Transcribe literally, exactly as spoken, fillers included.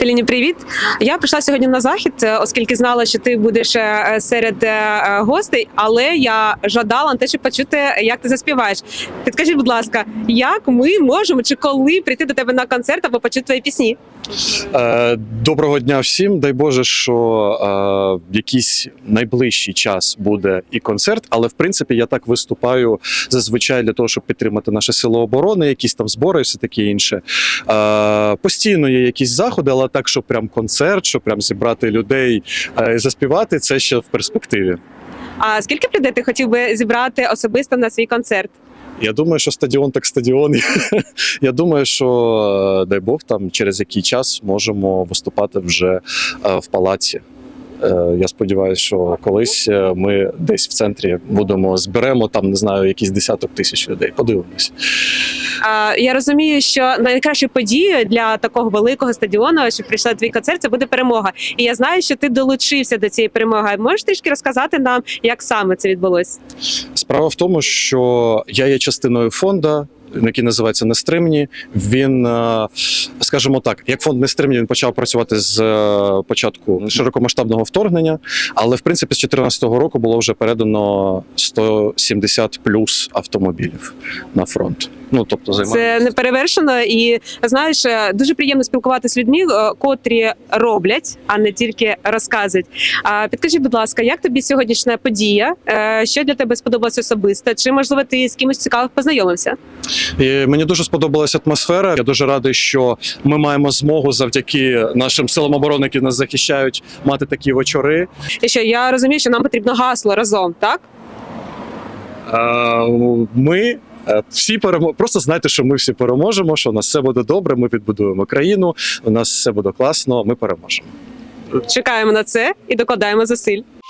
Катерині, привіт. Я прийшла сьогодні на захід, оскільки знала, що ти будеш серед гостей, але я жадала на те, щоб почути, як ти заспіваєш. Підкажи, будь ласка, як ми можемо чи коли прийти до тебе на концерт або почути твої пісні? Доброго дня всім. Дай Боже, що е, в якийсь найближчий час буде і концерт, але в принципі я так виступаю зазвичай для того, щоб підтримати наші сили оборони, якісь там збори і все таке інше. Е, постійно є якісь заходи, але так, щоб прям концерт, щоб прям зібрати людей і заспівати, це ще в перспективі. А скільки б людей ти хотів би зібрати особисто на свій концерт? Я думаю, що стадіон так стадіон. Я думаю, що, дай Бог, там через який час можемо виступати вже в палаці. Я сподіваюся, що колись ми десь в центрі будемо, зберемо там, не знаю, якийсь десяток тисяч людей. Подивимось. А, я розумію, що найкращою подією для такого великого стадіону, щоб прийшла на твій концерт, це буде перемога. І я знаю, що ти долучився до цієї перемоги. Можеш трішки розказати нам, як саме це відбулося? Справа в тому, що я є частиною фонду, який називається «Нестримні». Він, скажімо так, як фонд «Нестримні», він почав працювати з початку широкомасштабного вторгнення, але, в принципі, з дві тисячі чотирнадцятого року було вже передано сто сімдесят плюс автомобілів на фронт. Ну, тобто, займається. Це не перевершено, і, знаєш, дуже приємно спілкуватися з людьми, котрі роблять, а не тільки розказують. А підкажи, будь ласка, як тобі сьогоднішня подія? Що для тебе сподобалося особисто? Чи, можливо, ти з кимось цікавим познайомився? І мені дуже сподобалася атмосфера. Я дуже радий, що ми маємо змогу завдяки нашим силам оборони, які нас захищають, мати такі вечори. І що, я розумію, що нам потрібно гасло разом, так? А, ми всі переможемо. Просто знайте, що ми всі переможемо, що у нас все буде добре, ми відбудуємо країну, у нас все буде класно, ми переможемо. Чекаємо на це і докладаємо зусиль.